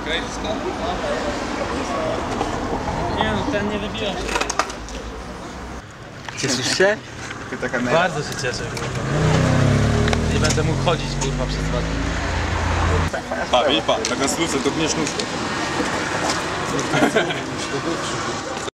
Nie no, ten nie wybija. Cieszysz się? Bardzo się cieszę. Nie będę mógł chodzić kurwa przez 2 dni. Pa, taka sluce, to gniesz nóżkę.